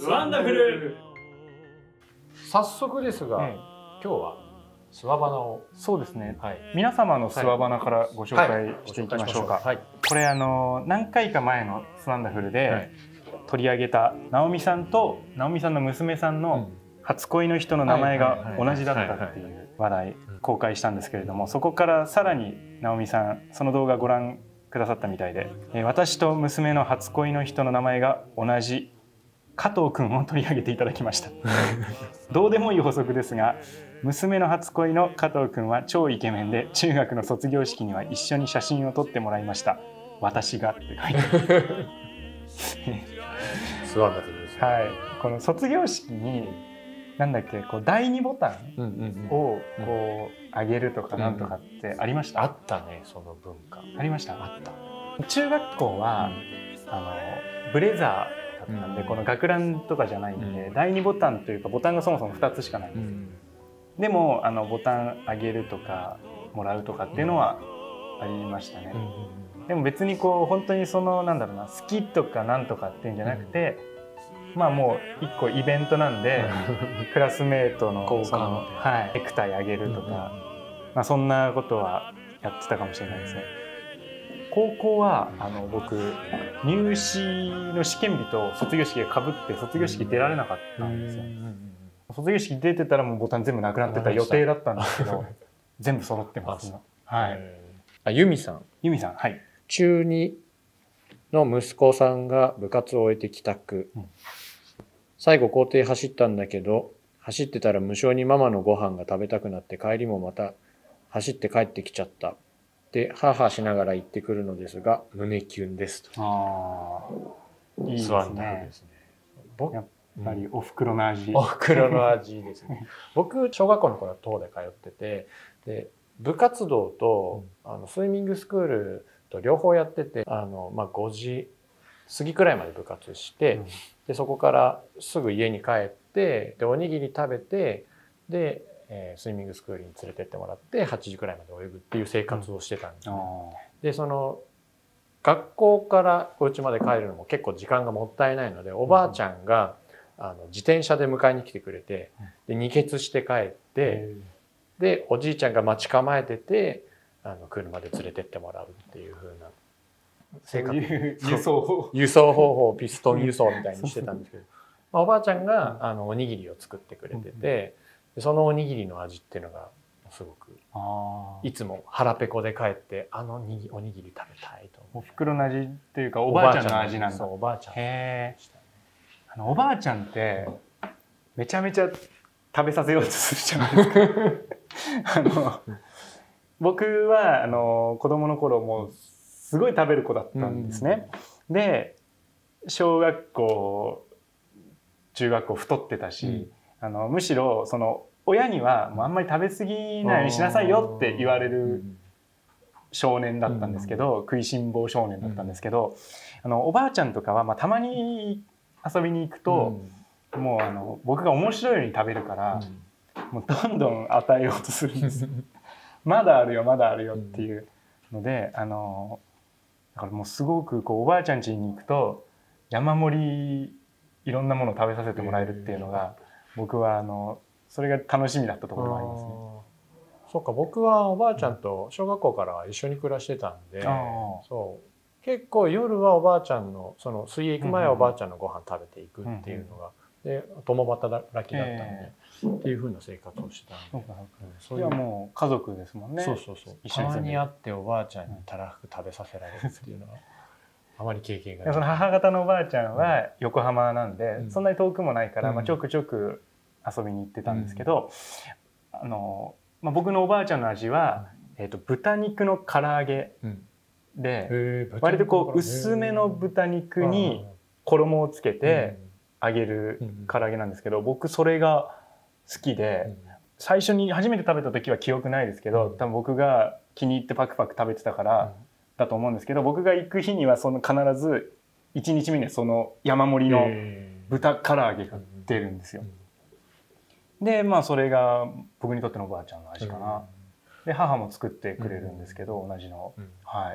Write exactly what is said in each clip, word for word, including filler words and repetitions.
スワンダフル。 早速ですが、 ええ、 今日はスワバナを、 そうですね、 はい、 皆様のスワバナからご紹介していきましょうか。 はい、 これあの何回か前のスワンダフルで、 はい、 取り上げた直美さんと直美さんの娘さんの初恋の人の名前が同じだったっていう話題公開したんですけれども、そこからさらに直美さんその動画ご覧くださったみたいで、私と娘の初恋の人の名前が同じ加藤くんを取り上げていただきましたどうでもいい補足ですが、娘の初恋の加藤くんは超イケメンで、中学の卒業式には一緒に写真を撮ってもらいました。私がって書いてあるスワンダフルですね。 はい、この卒業式になんだっけ、こうだいにボタンをこう上げるとかなんとかってありました？ あったね、その文化。 ありました。 あった。 中学校はあのブレザーだったんで、この学ランとかじゃないんで、だいにボタンというかボタンがそもそもふたつしかないんです。でもあのボタン上げるとかもらうとかっていうのはありましたね。でも別にこう本当にそのなんだろうな、好きとかなんとかっていうんじゃなくて、まあもう一個イベントなんでクラスメートのその、はい、ネクタイあげるとか、まあそんなことはやってたかもしれないですね。高校はあの僕入試の試験日と卒業式がかぶって卒業式出られなかったんですよ。卒業式出てたらもうボタン全部なくなってた予定だったんですけど全部揃ってます。はい。 あ、由美さん。 由美さん、はい。 中にの息子さんが部活を終えて帰宅、うん、最後校庭走ったんだけど、走ってたら無性にママのご飯が食べたくなって帰りもまた走って帰ってきちゃったで、ハーハーしながら行ってくるのですが胸キュンですと。 ああ、いいですね。ですね。やっぱりお袋の味、 うん、お袋の味ですね僕小学校の頃は東で通ってて、で部活動と、うん、あのスイミングスクールと両方やってて、あの、まあ、ごじ過ぎくらいまで部活して、うん、でそこからすぐ家に帰ってでおにぎり食べてで、えー、スイミングスクールに連れてってもらってはちじくらいまで泳ぐっていう生活をしてたんですね。うん、でその学校からお家まで帰るのも結構時間がもったいないので、おばあちゃんが、うん、あの自転車で迎えに来てくれて、で二欠して帰って、でおじいちゃんが待ち構えてて、あの車で連れてってもらうっていう風な生活、輸送輸送方法をピストン輸送みたいにしてたんですけど、まあ、おばあちゃんがあのおにぎりを作ってくれてて、でそのおにぎりの味っていうのがすごく、いつも腹ペコで帰ってあのにおにぎり食べたいと思う。 お袋の味っていうかおばあちゃんの味なんだ。 そうおばあちゃん。 へー。あのおばあちゃんってめちゃめちゃ食べさせようとするじゃないですかあの僕はあの子供の頃もうすごい食べる子だったんですね。うん、で小学校中学校太ってたし、うん、あのむしろその親にはもうあんまり食べ過ぎないようにしなさいよって言われる少年だったんですけど、うん、食いしん坊少年だったんですけど、あのおばあちゃんとかは、まあ、たまに遊びに行くと、うん、もうあの僕が面白いように食べるから、うん、もうどんどん与えようとするんですまだあるよまだあるよっていうので、あのだからもうすごくこうおばあちゃん家に行くと山盛りいろんなものを食べさせてもらえるっていうのが、僕はあのそれが楽しみだったところもありますね。 そうか、僕はおばあちゃんと小学校から一緒に暮らしてたんで、うん、そう結構夜はおばあちゃんのその水泳行く前はおばあちゃんのご飯食べていくっていうのが、うんうん、で共働きだったんで、えー、っていう風な生活をしてたんで、 それはもう家族ですもんね。 そうそうそう。一緒にたまに会っておばあちゃんにたらふく食べさせられるっていうのはあまり経験がない。 その母方のおばあちゃんは横浜なんで、うん、そんなに遠くもないから、まあ、ちょくちょく遊びに行ってたんですけど、うん、あのまあ、僕のおばあちゃんの味は、うん、えーと豚肉の唐揚げで、うん、割とこう薄めの豚肉に衣をつけて揚げる唐揚げなんですけど、僕それが好きで、最初に初めて食べた時は記憶ないですけど、多分僕が気に入ってパクパク食べてたからだと思うんですけど、僕が行く日にはその必ずいちにちめにはその山盛りの豚唐揚げが出るんですよ。でまあそれが僕にとってのおばあちゃんの味かな。で母も作ってくれるんですけど、同じの、はい、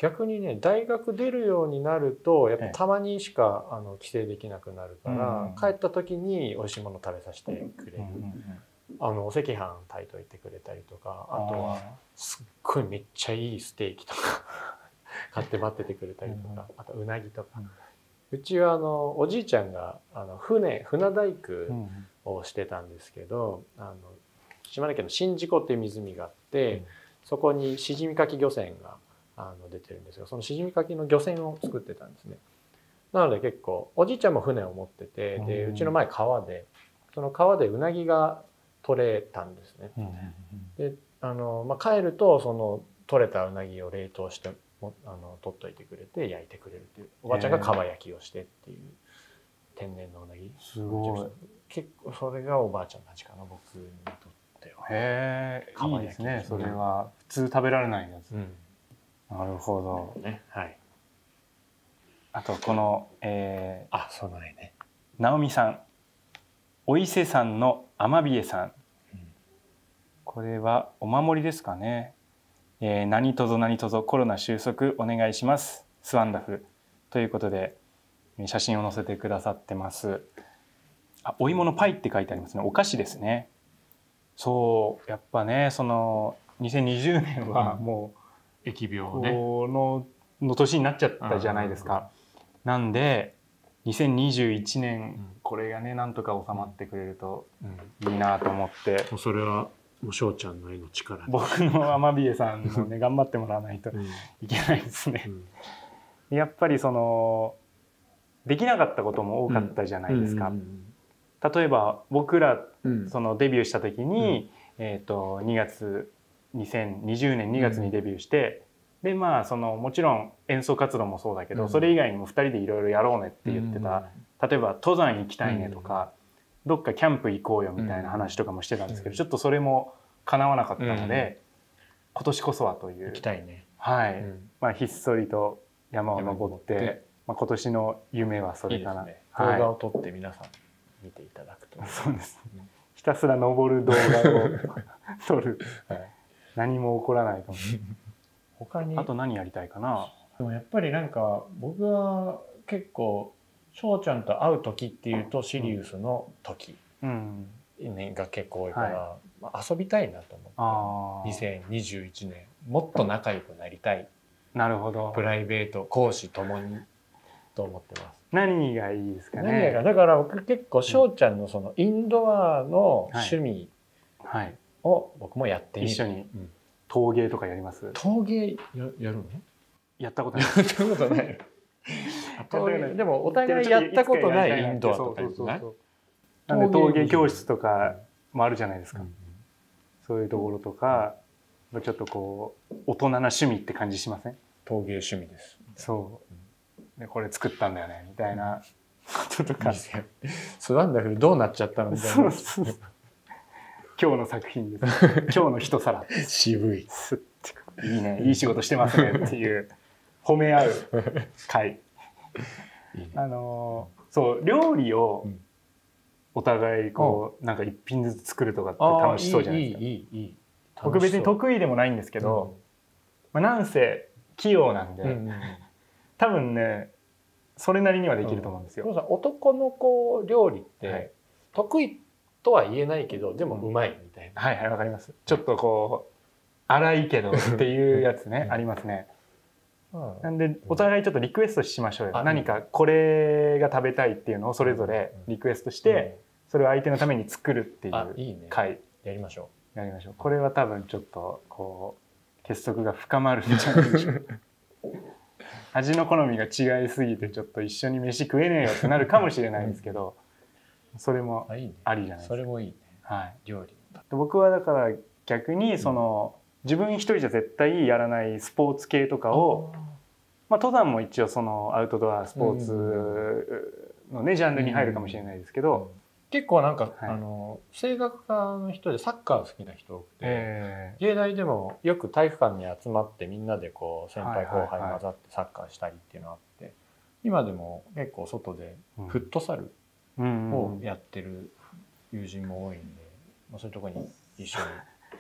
逆にね大学出るようになるとやっぱたまにしかあの帰省できなくなるから、ええ、帰った時に美味しいもの食べさせてくれる、うんうんうん、あのお赤飯炊いといてくれたりとか、あとはすっごいめっちゃいいステーキとか買って待っててくれたりとか、あとうなぎとか、うん、うちはあのおじいちゃんがあの船船大工をしてたんですけど、あの島根県の宍道湖っていう湖があって、うん、そこにしじみかき漁船があの出てるんですが、そのしじみかきの漁船を作ってたんですね。なので結構おじいちゃんも船を持ってて、でうちの前川でその川でうなぎが取れたんですね。であの、まあ、帰るとその取れたうなぎを冷凍してもあの取っといてくれて焼いてくれるっていう、おばあちゃんがかば焼きをしてっていう天然のうなぎ、 すごい結構それがおばあちゃんの味かな、僕にとっては。 へえ、いいですね。それは普通食べられないやつ、うん、なるほど、 ね、はい。 あとこの、えー、 あ、そうだね、 直美さん、お伊勢さんのアマビエさん、うん、これはお守りですかね。えー、何とぞ何とぞコロナ収束お願いします、スワンダフルということで写真を載せてくださってます。あ、お芋のパイって書いてありますね。お菓子ですね。そうやっぱね、そのにせんにじゅうねんはもう疫病ね、 このの年になっちゃったじゃないですか。なんでにせんにじゅういちねんこれがねなんとか収まってくれるといいなと思って、 もうそれはもう翔ちゃんの絵の力、 僕のアマビエさんもね頑張ってもらわないといけないですね。うん、やっぱりそのできなかったことも多かったじゃないですか。例えば僕らそのデビューした時に、うん、えーとにがつにせんにじゅうねんにがつにデビューして、うん、でまあそのもちろん演奏活動もそうだけど、うん、それ以外にもふたりでいろいろやろうねって言ってた、うん、例えば登山行きたいねとか、うん、どっかキャンプ行こうよみたいな話とかもしてたんですけど、うん、ちょっとそれも叶わなかったので、うん、今年こそはという、 行きたいね、 はい、うん、まあひっそりと山を登って、まあ、今年の夢はそれかな。いいですね、 動画を撮って皆さん見ていただくと、 そうです、ね、ひたすら登る動画を撮る、はい、何も起こらないかも他にあと何やりたいかな。 でもやっぱりなんか僕は結構翔ちゃんと会う時っていうとシリウスの時、うんね、が結構多いから、はい、まあ、遊びたいなと思って、にせんにじゅういちねんもっと仲良くなりたい。 なるほど。 プライベート講師ともにと思ってます。 何がいいですかね。 何がだから僕結構翔ちゃんのそのインドアの趣味を僕もやってみる、 一緒に、うん、陶芸とかやります？ 陶芸 や, やるの？ やったことない。 やったことない。陶芸でもお互いやったことないインドアとかじゃない？ なんで陶芸教室とかもあるじゃないですか。うん、そういうところとか、ちょっとこう大人な趣味って感じしません？ 陶芸趣味です。 そう。でこれ作ったんだよねみたいなこととか。 スワンダフルどうなっちゃったのみたいな。そうそうそう。 今日の作品です。今日の一皿。 渋い。 いいね、いい仕事してますねっていう褒め合う会。あのそう料理をお互いこうなんか一品ずつ作るとかって楽しそうじゃないですか。いいいいいい。僕別に得意でもないんですけど、うん、まあなんせ器用なんで、うんうん、多分ねそれなりにはできると思うんですよ。 うん、男の子料理って、はい、得意とは言えないけどでもうまいみたいな。 はいはい、わかります。ちょっとこう荒いけどっていうやつねありますね。なんでお互いちょっとリクエストしましょうよ。何かこれが食べたいっていうのをそれぞれリクエストしてそれを相手のために作るっていう回やりましょう。やりましょう。これは多分ちょっとこう結束が深まるんじゃないでしょうか。味の好みが違いすぎてちょっと一緒に飯食えねえよってなるかもしれないですけど、それもありじゃないですか。 それもいいね。 はい。 料理。 僕はだから逆にその、うん自分一人じゃ絶対やらないスポーツ系とかを、まあ、登山も一応そのアウトドアスポーツのねジャンルに入るかもしれないですけど、 結構なんか、はい、あの声楽家の人でサッカー好きな人多くて、えー、芸大でもよく体育館に集まってみんなでこう先輩後輩混ざってサッカーしたりっていうのがあって、はいはいはい、今でも結構外でフットサルをやってる友人も多いんで、まあ、そういうところに一緒に。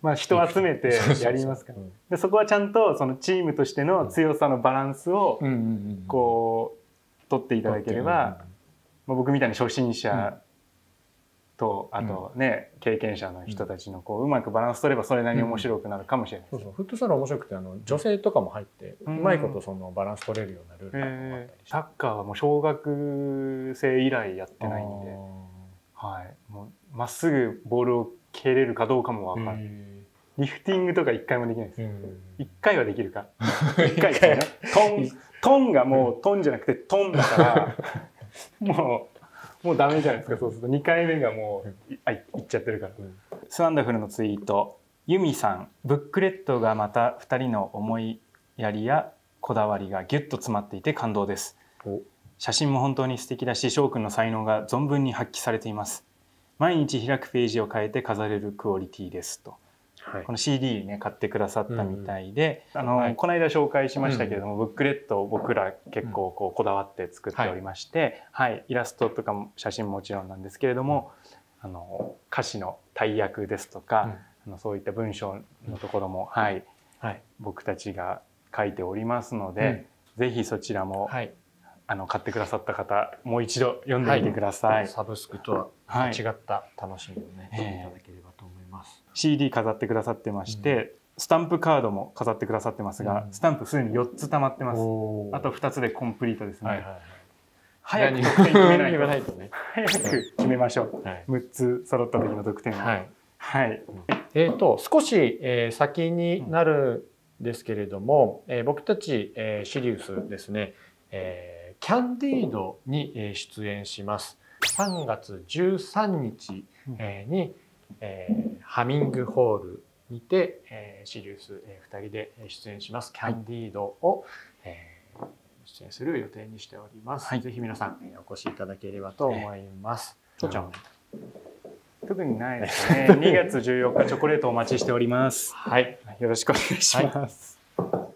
まあ、人を集めてやりますからでそこはちゃんとそのチームとしての強さのバランスをこう取っていただければ、まあ、僕みたいに初心者とあとね、うん、経験者の人たちのこううまくバランス取ればそれなりに面白くなるかもしれないです、 うん、そうそうフットサル面白くてあの女性とかも入ってうまいことそのバランス取れるようなルールがあったりして、 サッカーはもう小学生以来やってないんで、はい、もうまっすぐボールを蹴れるかどうかも分かる。リフティングとか一回もできないです。一回はできるか。一回ですね。トントンがもうトンじゃなくてトンだからもう。もうダメじゃないですか。そうするとにかいめがもういっちゃってるから。スワンダフルのツイート、ユミさん、ブックレットがまたふたりの思いやりやこだわりがギュッと詰まっていて感動です。写真も本当に素敵だし、翔くんの才能が存分に発揮されています。毎日開くページを変えて飾れるクオリティですと。はい、この シーディー ね買ってくださったみたいで、うん、あの、はい、この間紹介しましたけれども、うん、ブックレットを僕ら結構こうこだわって作っておりまして、はいはい、イラストとかも写真ももちろんなんですけれども、うん、あの歌詞の大役ですとか、うん、あのそういった文章のところも、うん、はいはい、僕たちが書いておりますので、うん、ぜひそちらも、はい、あの買ってくださった方もう一度読んでみてください。はい、 サブスクとは違った楽しみをね、はい、していただければと思います。 シーディー 飾ってくださってまして、うん、スタンプカードも飾ってくださってますが、うん、スタンプすでによっつ溜まってます。あとふたつでコンプリートですね。はいはいはい、早く得点決めないとね。早く決めましょう。はい、むっつ揃った時の得点を。はい。はい。 えっと少し、えー、先になるんですけれども、えー、僕たち、えー、シリウスですね、えー、キャンディードに出演します。さんがつじゅうさんにちに、えー、ハミングホールにて、えー、シリウス、えー、ふたりで出演しますキャンディードを、えー、出演する予定にしております。はい、ぜひ皆さん、えー、お越しいただければと思います。と、えー、ちゃん、 特にないですね。にがつじゅうよっかチョコレートお待ちしております。はい、よろしくお願いします。はい、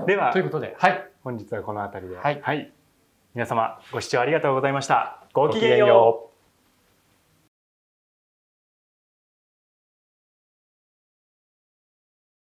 ではということで、はい、 本日はこの辺りで、はい、はい、皆様ご視聴ありがとうございました。ごきげんよう。